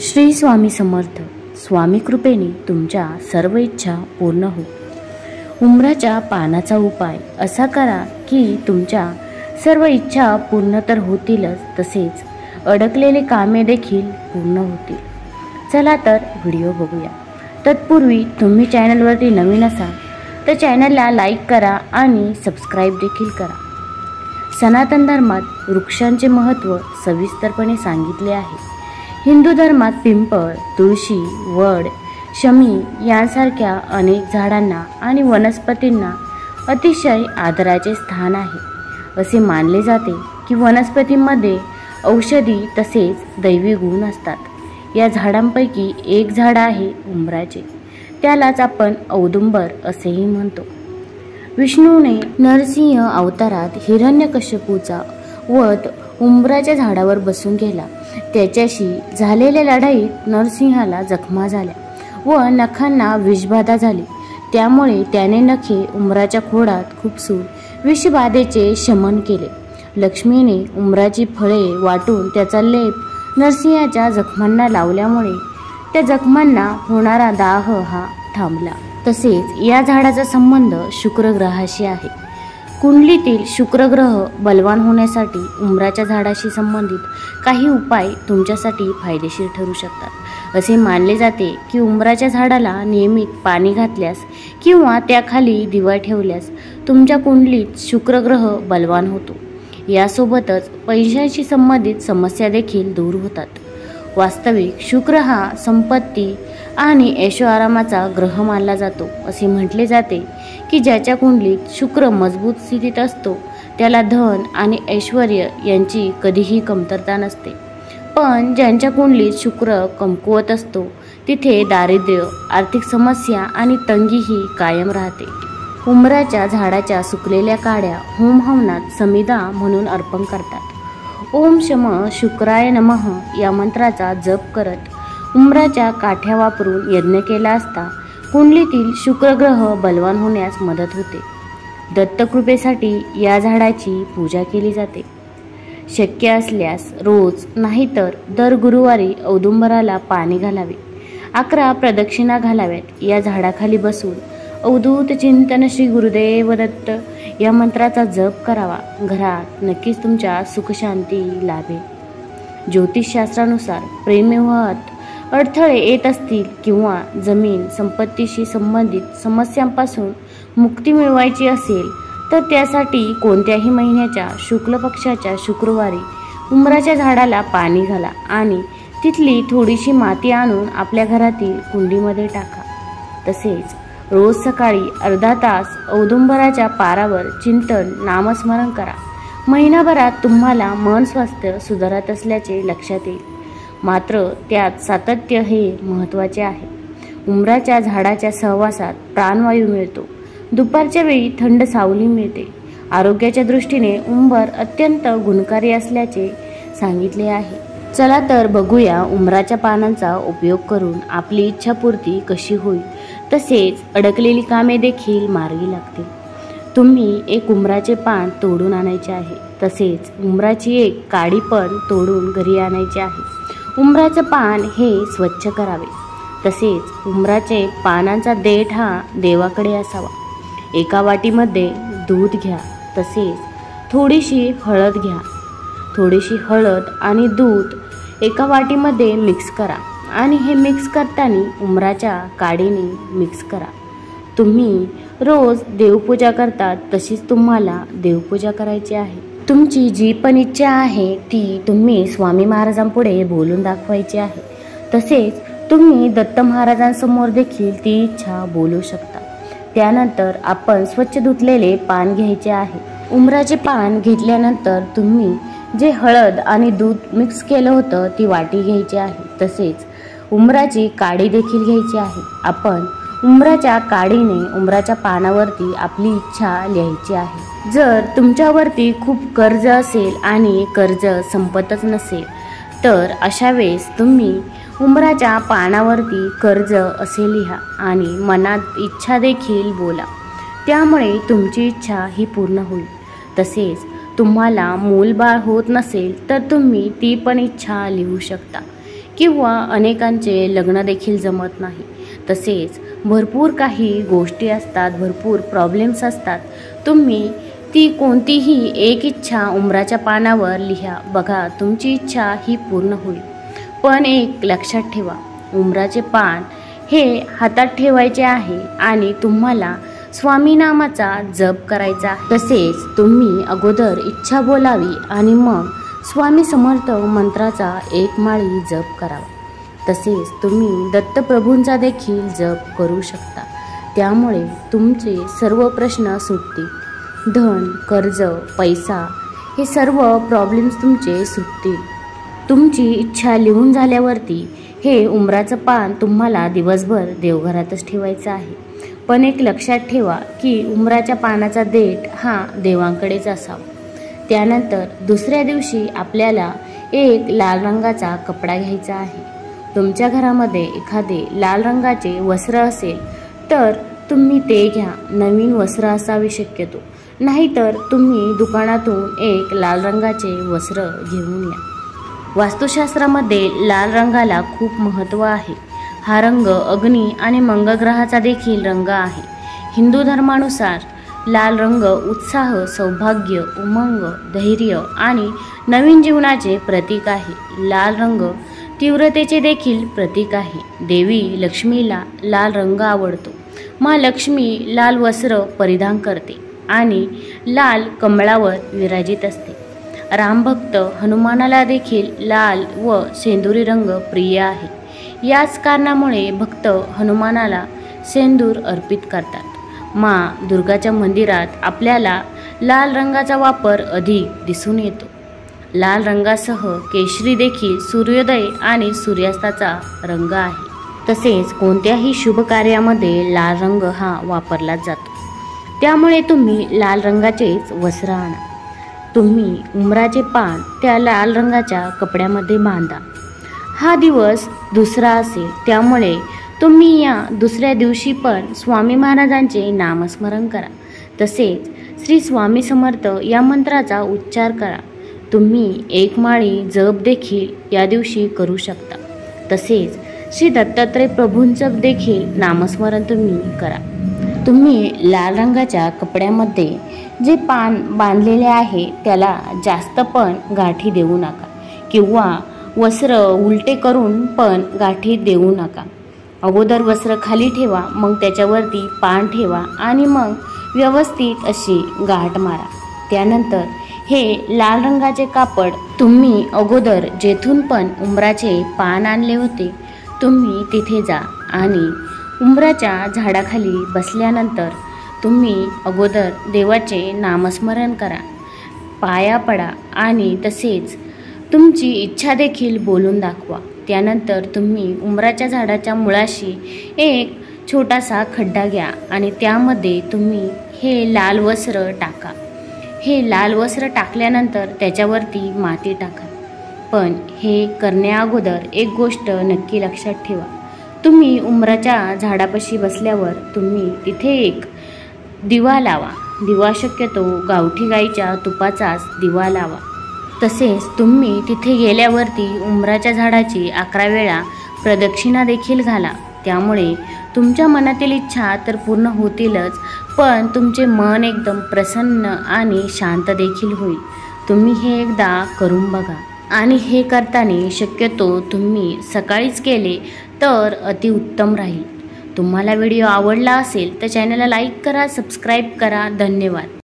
श्री स्वामी समर्थ. स्वामी कृपेने तुमच्या सर्व इच्छा पूर्ण हो. उंबराच्या पानाचा उपाय असा करा की तुमच्या सर्व इच्छा पूर्ण तर होतीलच, तसेच अडकलेले कामे देखील पूर्ण होतील. चला तर व्हिडिओ बघूया. तत्पूर्वी तुम्ही चॅनलवरती नवीन असाल तर चॅनलला लाईक करा आणि सबस्क्राईब देखील करा. सनातन धर्मात वृक्षांचे महत्त्व सविस्तरपणे सांगितले आहे. हिंदू धर्मात पिंपळ, तुळशी, वड, शमी यांसारख्या अनेक झाडांना आणि वनस्पतींना अतिशय आदराचे स्थान आहे. असे मानले जाते की वनस्पतींमध्ये औषधी तसेच दैवी गुण असतात. या झाडांपैकी एक झाड आहे उंबराचे. त्यालाच आपण औदुंबर असेही म्हणतो. विष्णूने नरसिंह अवतारात हिरण्यकश्यपूचा वध उंबराच्या झाडावर बसून केला. त्याच्याशी झालेल्या लढाईत नरसिंहाला जखमा झाल्या व नखांना विषबाधा झाली. त्यामुळे त्याने नखे उंबराच्या खोडात खुपसून विषबाधेचे शमन केले. लक्ष्मीने उंबराची फळे वाटून त्याचा लेप नरसिंहाच्या जखमांना लावल्यामुळे त्या जखमांना होणारा दाह हा थांबला. तसेच या झाडाचा संबंध शुक्र ग्रहाशी आहे. कुंडलीतील शुक्र ग्रह बलवान होण्यासाठी उंबराच्या झाडाशी संबंधित काही उपाय तुमच्यासाठी फायदेशीर ठरू शकतात. असे मानले जाते की उंबराच्या झाडाला नियमित पाणी घातल्यास किंवा त्याखाली दिवा ठेवल्यास तुमच्या कुंडलीत शुक्र ग्रह बलवान होतो. यासोबतच पैशांशी संबंधित समस्या देखील दूर होतात. वास्तविक शुक्र हा संपत्ती आणि ऐशोआरामाचा ग्रह मानला जातो. असे म्हटले जाते की ज्याच्या कुंडलीत शुक्र मजबूत स्थितीत असतो त्याला धन आणि ऐश्वर यांची कधीही कमतरता नसते. पण ज्यांच्या कुंडलीत शुक्र कमकुवत असतो तिथे दारिद्र्य, आर्थिक समस्या आणि तंगीही कायम राहते. उंबराच्या झाडाच्या सुकलेल्या काड्या होम हवनात समिधा म्हणून अर्पण करतात. ओम शम शुक्राय नमः या मंत्राचा जप करत उंबराच्या काठ्या वापरून यज्ञ केला असता कुंडलीतील शुक्रग्रह बलवान होण्यास मदत होते. दत्तकृपेसाठी या झाडाची पूजा केली जाते. शक्य असल्यास रोज नाहीतर दर गुरुवारी औदुंबराला पाणी घालावे. 11 प्रदक्षिणा घालाव्यात. या झाडाखाली बसून अवधूत चिंतन श्री गुरुदेव दत्त या मंत्राचा जप करावा. घरात नक्कीच तुमच्या सुखशांती लाभेल. ज्योतिषशास्त्रानुसार प्रेमविवाहात अडथळे येत असतील किंवा जमीन संपत्तीशी संबंधित समस्यांपासून मुक्ती मिळवायची असेल तर त्यासाठी कोणत्याही महिन्याच्या शुक्ल पक्षाच्या शुक्रवारी उंबराच्या झाडाला पाणी घाला आणि तिथली थोडीशी माती आणून आपल्या घरातील कुंडीमध्ये टाका. तसेच रोज सकाळी अर्धा तास औदुंबराच्या पारावर चिंतन नामस्मरण करा. महिनाभरात तुम्हाला मन स्वास्थ्य सुधारत असल्याचे लक्षात येईल. मात्र त्यात सातत्य हे महत्त्वाचे आहे. उंबराच्या झाडाच्या सहवासात प्राणवायू मिळतो. दुपारच्या वेळी थंड सावली मिळते. आरोग्याच्या दृष्टीने उंबर अत्यंत गुणकारी असल्याचे सांगितले आहे. चला तर बघूया उंबराच्या पानांचा उपयोग करून आपली इच्छापूर्ती कशी होईल, तसेच अडकलेली कामे देखील मार्गी लागतील. तुम्ही एक उंबराचे पान तोडून आणायचे आहे. तसेच उंबराची एक काडी पण तोडून घरी आणायची आहे. उंबराचं पान हे स्वच्छ करावे. तसेच उंबराचे पानांचा देठ हा देवाकडे असावा. एका वाटीमध्ये दूध घ्या. तसेच थोडीशी हळद घ्या. थोडीशी हळद आणि दूध एका वाटीमध्ये मिक्स करा आणि हे मिक्स करताना उंबराच्या काडीने मिक्स करा. तुम्ही रोज देवपूजा करतात तशीच तुम्हाला देवपूजा करायची आहे. तुमची जी पण इच्छा आहे ती तुम्ही स्वामी महाराजांपुढे बोलून दाखवायची आहे. तसेच तुम्ही दत्त महाराजांसमोर देखील ती इच्छा बोलू शकता. त्यानंतर आपण स्वच्छ धुतलेले पान घ्यायचे आहे. उंबराचे पान घेतल्यानंतर तुम्ही जे हळद आणि दूध मिक्स केलं होतं ती वाटी घ्यायची आहे. तसेच उंबराची काडी देखील घ्यायची आहे. आपण उंबराच्या काडीने उंबराच्या पानावरती आपली इच्छा लिहायची आहे. जर तुमच्यावरती खूप कर्ज असेल आणि कर्ज संपतच नसेल तर अशा वेळेस तुम्ही उंबराच्या पानावरती कर्ज असे लिहा आणि मनात इच्छा देखील बोला. त्यामुळे तुमची इच्छा ही पूर्ण होईल. तसेच तुम्हाला मूलबाळ होत नसेल तर तुम्ही ती पण इच्छा लिहू शकता. किंवा अनेकांचे लग्न देखील जमत नाही। तसेच भरपूर काही गोष्टी असतात, भरपूर प्रॉब्लेम्स असतात। तुम्ही ती कोणतीही एक इच्छा उंबराच्या पानावर लिहा, बघा तुमची इच्छा ही पूर्ण होईल। पण एक लक्षात ठेवा, उंबराचे पान हे हातात ठेवायचे आहे आणि तुम्हाला स्वामी नामाचा जप करायचा आहे। तसेच तुम्ही अगोदर इच्छा बोलावी आणि मग स्वामी समर्थ मंत्राचा एक माळी जप करावा। तसेच तुम्ही दत्तप्रभूंचा देखील जप करू शकता, त्यामुळे तुमचे सर्व प्रश्न सुटतील। धन, कर्ज, पैसा हे सर्व प्रॉब्लेम्स तुमचे सुटतील। तुमची इच्छा लिहून झाल्यावरती हे उंबराचं पान तुम्हाला दिवसभर देवघरातच ठेवायचं आहे। पण एक लक्षात ठेवा की उंबराच्या पानाचा देठ हा देवांकडेच असावा। त्यानंतर दुसऱ्या दिवशी आपल्याला एक लाल रंगाचा कपडा घ्यायचा आहे। तुमच्या घरामध्ये एखादे लाल रंगाचे वस्त्र असेल तर तुम्ही ते घ्या, नवीन वस्त्र असावे शक्यतो, नाहीतर तुम्ही दुकानातून एक लाल रंगाचे वस्त्र घेऊन या। वास्तुशास्त्रामध्ये लाल रंगाला खूप महत्त्व आहे। हा रंग अग्नी आणि मंगळग्रहाचा देखील रंग आहे। हिंदू धर्मानुसार लाल रंग उत्साह, सौभाग्य, उमंग, धैर्य आणि नवीन जीवनाचे प्रतीक आहे। लाल रंग तीव्रतेचे देखील प्रतीक आहे। देवी लक्ष्मीला लाल रंग आवडतो। माँ लक्ष्मी लाल वस्त्र परिधान करते आणि लाल कमळावर विराजित असते। रामभक्त हनुमानाला देखील लाल व शेंदुरी रंग प्रिय आहे। याच कारणामुळे भक्त हनुमानाला शेंदूर अर्पित करतात। माँ दुर्गाच्या मंदिरात आपल्याला लाल रंगाचा वापर अधिक दिसून येतो। लाल रंगासह केशरी देखील सूर्योदय आणि सूर्यास्ताचा रंग आहे। तसेच कोणत्याही शुभ कार्यामध्ये लाल रंग हा वापरला जातो, त्यामुळे तुम्ही लाल रंगाचेच वस्त्र आणा। तुम्ही उंबराचे पान त्या लाल रंगाच्या कपड्यामध्ये बांधा। हा दिवस दुसरा असेल, त्यामुळे तुम्ही या दुसऱ्या दिवशी पण स्वामी महाराजांचे नामस्मरण करा। तसेच श्री स्वामी समर्थ या मंत्राचा उच्चार करा। तुम्ही एक माळी जप देखील या दिवशी करू शकता। तसेच श्री दत्तात्रय प्रभूंचं देखील नामस्मरण तुम्ही करा। तुम्ही लाल रंगाच्या कपड्यामध्ये जे पान बांधलेले आहे त्याला जास्त पण गाठी देऊ नका किंवा वस्त्र उलटे करून पण गाठी देऊ नका। अगोदर वस्त्र खाली ठेवा, मग त्याच्यावरती पान ठेवा आणि मग व्यवस्थित अशी गाठ मारा। त्यानंतर हे लाल रंगाचे कापड तुम्ही अगोदर जेथून पण उंबराचे पान आणले होते तुम्ही तिथे जा आणि उंबराच्या झाडाखाली बसल्यानंतर तुम्ही अगोदर देवाचे नामस्मरण करा, पाया पडा आणि तसेच तुमची इच्छा देखील बोलून दाखवा। त्यानंतर तुम्ही उंबराच्या झाडाच्या मुळाशी एक छोटासा खड्डा घ्या आणि त्यामध्ये तुम्ही हे लाल वस्त्र टाका। हे लाल वस्त्र टाकल्यानंतर त्याच्यावरती माती टाका। पण हे करण्याअगोदर एक गोष्ट नक्की लक्षात ठेवा, तुम्ही उंबराच्या झाडापाशी बसल्यावर तुम्ही तिथे एक दिवा लावा। दिवा शक्यतो गावठी गाईच्या तुपाचाच दिवा लावा। तसेच तुम्ही तिथे गेल्यावरती उंबराच्या झाडाची 11 वेळा प्रदक्षिणा देखील घाला। त्यामुळे तुमच्या मनातील इच्छा तर पूर्ण होतीलच, पण तुमचे मन एकदम प्रसन्न आणि शांत देखील होईल। तुम्ही हे एकदा करून बघा आणि हे करताना शक्यतो तुम्ही सकाळीच केले तर अतिउत्तम राहील। तुम्हाला व्हिडिओ आवडला असेल तर चॅनलला लाईक करा, सबस्क्राईब करा। धन्यवाद।